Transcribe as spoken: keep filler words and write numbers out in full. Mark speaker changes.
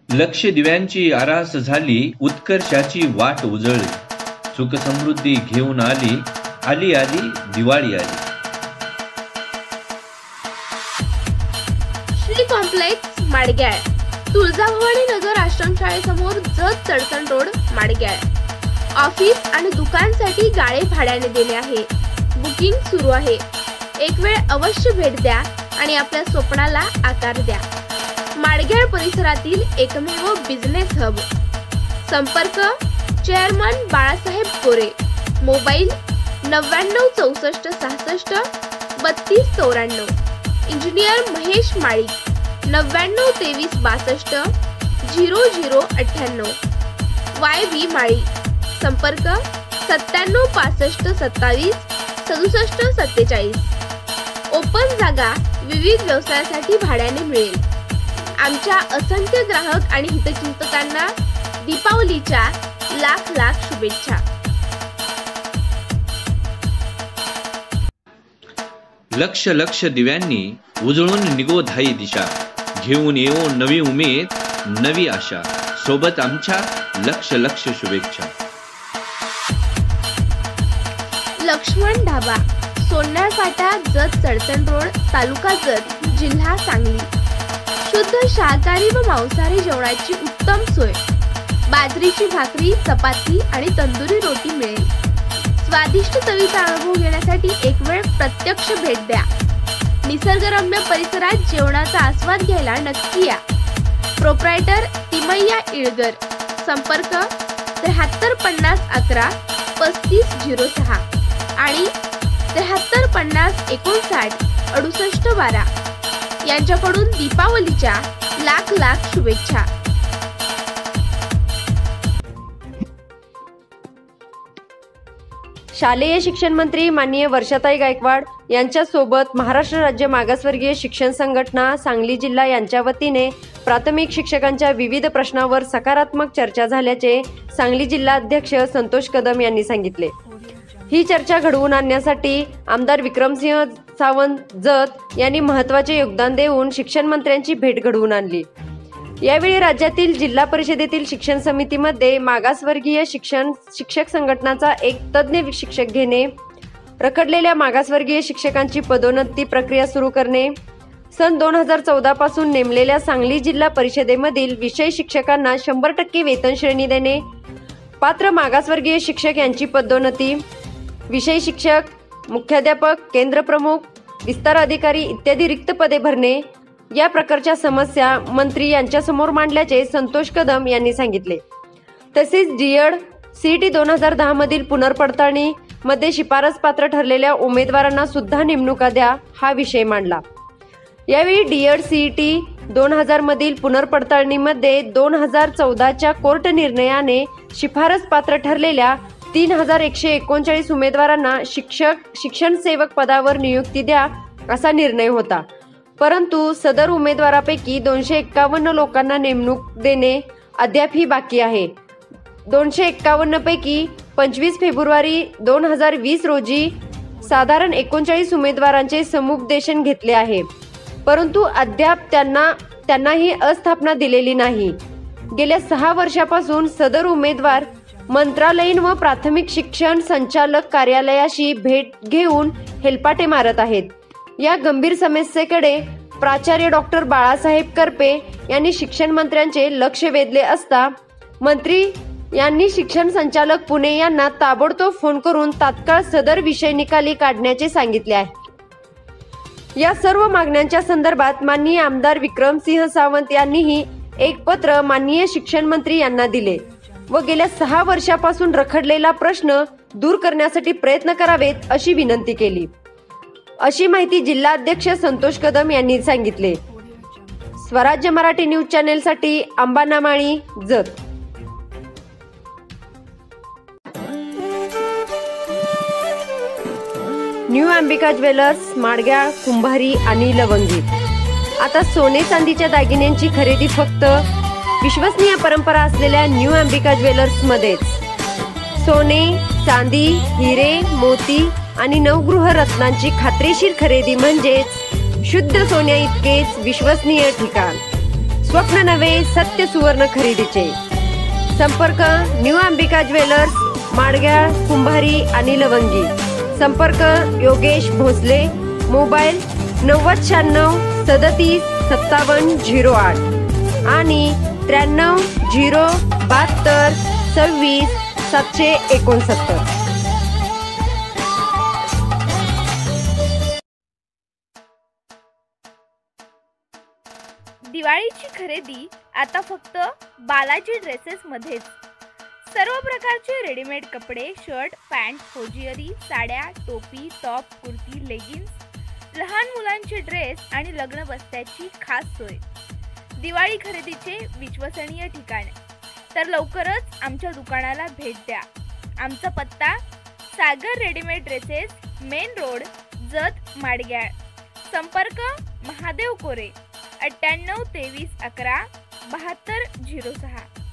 Speaker 1: लक्ष दिव्यांची आरास झाली, उत्कर्षाची वाट उजळली, सुख समृद्धी घेऊन आली, आली आली दिवाळी आली.
Speaker 2: श्री कॉम्प्लेक्स माडग्याळ, तुळजाभवानी नगर आश्रमशाळेसमोर जत चडचण रोड माडग्याळ. ऑफिस आणि दुकानसाठी गाळे भाड्याने दिले आहे. बुकिंग सुरू आहे. एक वेळ अवश्य भेट द्या आणि आपल्या स्वप्नाला आकार द्या. माडग्याळ परिसरातील एकमेव बिझनेस हब. संपर्क चेअरमन बाळासाहेब कोरे. मोबाईल नव्याण्णव चौसष्ट सहासष्ट बत्तीस चौऱ्याण्णव. इंजिनियर महेश माळी नव्याण्णव तेवीस बासष्ट झिरो झिरो अठ्ठ्याण्णव. Y B Mali. संपर्क सत्त्याण्णव पासष्ट सत्तावीस सदुसष्ट सत्तेचाळीस. ओपन जागा विविध व्यवसायासाठी भाड्याने मिळेल. आमच्या असंख्य ग्राहक आणि हितचिंतकांना दीपावलीच्या लाख लाख शुभेच्छा.
Speaker 1: लक्ष लक्ष दिव्यांनी उजळून निघो धाई दिशा, घेऊन येऊ नवी उमेद नवी आशा, सोबत आमच्या लक्ष लक्ष शुभेच्छा.
Speaker 2: लक्ष्मण ढाबा, सोन्याळ फाटा, जत चडचण रोड, तालुका जत, जिल्हा सांगली. शुद्ध शाकाहारी व मांसाहारी जेवणाची उत्तम सोय. बाजरीची भाकरी, चपाती आणि तंदुरी रोटी मिळेल. स्वादिष्ट चवीचा अनुभव घेण्यासाठी एक वेळ प्रत्यक्ष भेट द्या. निसर्गरम्य परिसरात जेवणाचा आस्वाद घ्यायला नक्की या. प्रोप्रायटर तिमय्या इळगर. संपर्क त्र्याहत्तर पन्नास अकरा पस्तीस झिरो सहा आणि त्र्याहत्तर पन्नास एकोणसाठ अडुसष्ट बारा. यांच्याकडून दीपावलीच्या लाख लाख शुभेच्छा.
Speaker 3: शालेय शिक्षण मंत्री माननीय वर्षाताई गायकवाड यांच्या सोबत महाराष्ट्र राज्य मागासवर्गीय शिक्षण संघटना सांगली जिल्हा यांच्या वतीने प्राथमिक शिक्षकांच्या विविध प्रश्नावर सकारात्मक चर्चा झाल्याचे सांगली जिल्हा अध्यक्ष संतोष कदम यांनी सांगितले. ही चर्चा घडवून आणण्यासाठी आमदार विक्रमसिंह सावंत जत यांनी महत्त्वाचे योगदान देऊन शिक्षण मंत्र्यांची भेट घडवून आणली. यावेळी राज्यातील जिल्हा परिषदेतील शिक्षण समितीमध्ये मागासवर्गीय शिक्षण शिक्षक संघटनाचा एक तज्ज्ञ शिक्षक घेणे, रखडलेल्या मागासवर्गीय शिक्षकांची पदोन्नती प्रक्रिया सुरू करणे, सन दोन हजार चौदा पासून नेमलेल्या सांगली जिल्हा परिषदेमधील विषय शिक्षकांना शंभर टक्के वेतन श्रेणी देणे, पात्र मागासवर्गीय शिक्षक यांची पदोन्नती, विषय शिक्षक, मुख्याध्यापक, केंद्र प्रमुख, विस्तार अधिकारी इत्यादी रिक्त पदे भरणे या प्रकारच्या समस्या मंत्री यांच्यासमोर मांडल्याचे संतोष कदम यांनी सांगितले. तसेच डीएड सीईटी दोन हजार दहा मधील पुनर्पडताळणी मध्ये शिफारस पात्र ठरलेल्या उमेदवारांना सुद्धा नेमणुका द्या हा विषय मांडला. यावेळी डीएड सीईटी दोन हजार मधील पुनर्पडताळणीमध्ये दोन हजार चौदाच्या कोर्ट निर्णयाने शिफारस पात्र ठरलेल्या तीन हजार एकशे एकोणचाळीस उमेदवारांना शिक्षक शिक्षण सेवक पदावर नियुक्ती द्या असा निर्णय होता. परंतु सदर उमेदवारापैकी दोनशे एक्कावन्न लोकांना नेमणूक देणे अद्यापही बाकी आहे. दोनशे एक्कावन्न पैकी पंचवीस फेब्रुवारी दोन हजार वीस रोजी साधारण एकोणचाळीस उमेदवारांचे समुपदेशन घेतले आहे, परंतु अद्याप त्यांना त्यांना ही अस्थापना दिलेली नाही. गेल्या सहा वर्षापासून सदर उमेदवार मंत्रालयीन व प्राथमिक शिक्षण संचालक कार्यालयाशी भेट घेऊन हेलपाटे मारत आहेत. या गंभीर समस्येकडे प्राचार्य डॉक्टर बाळासाहेब करपे यांनी शिक्षण मंत्र्यांचे लक्ष वेधले असता मंत्री यांनी शिक्षण संचालक पुणे यांना ताबडतोब फोन करून तात्काळ सदर विषय निकाली काढण्याचे सांगितले आहे. या सर्व मागण्यांच्या संदर्भात माननीय आमदार विक्रमसिंह सावंत यांनीही एक पत्र माननीय शिक्षण मंत्री यांना दिले व गेल्या सहा वर्षापासून रखडलेला प्रश्न दूर करण्यासाठी प्रयत्न करावेत अशी विनंती केली, अशी माहिती जिल्हाध्यक्ष संतोष कदम यांनी सांगितले. स्वराज्य मराठी न्यूज चॅनेल साठी अंबाना माळी, जत. न्यू अंबिका ज्वेलर्स, माडग्याळ, कुंभारी आणि लवंगी. आता सोने चांदीच्या दागिन्यांची खरेदी फक्त विश्वसनीय परंपरा असलेल्या न्यू अंबिका ज्वेलर्स मध्येच. सोने, चांदी, हिरे, मोती आणि नवगृह रत्नांची खात्रीशीर खरेदी म्हणजेच शुद्ध सोन्या इतकेच विश्वसनीय ठिकाण. स्वप्न नवे सत्य सुवर्ण खरेदीचे. संपर्क न्यू अंबिका ज्वेलर्स, माडग्याळ, कुंभारी आणि लवंगी. संपर्क योगेश भोसले. मोबाईल नव्वद शहाण्णव सदतीस सत्तावन्न झिरो आठ आणि त्र्याण्णव झिरो बहात्तर सव्वीस सातशे एकोणसत्तर.
Speaker 2: दिवाळीची खरेदी आता फक्त बालाजी ड्रेसेस मध्येच. सर्व प्रकारचे रेडीमेड कपडे, शर्ट, पॅन्ट, होजियरी, साड्या, टोपी, टॉप, कुर्ती, लेगिन्स, लहान मुलांचे ड्रेस आणि लग्न बस्त्याची खास सोय. दिवाळी खरेदीचे विश्वसनीय ठिकाण. तर लवकरच आमच्या दुकानाला भेट द्या. आमचा पत्ता Sagar readymade dresses, main road, Jat, Madgyal. संपर्क महादेव कोरे, अठ्ठ्याण्णव तेवीस अकरा बहात्तर झिरो सहा.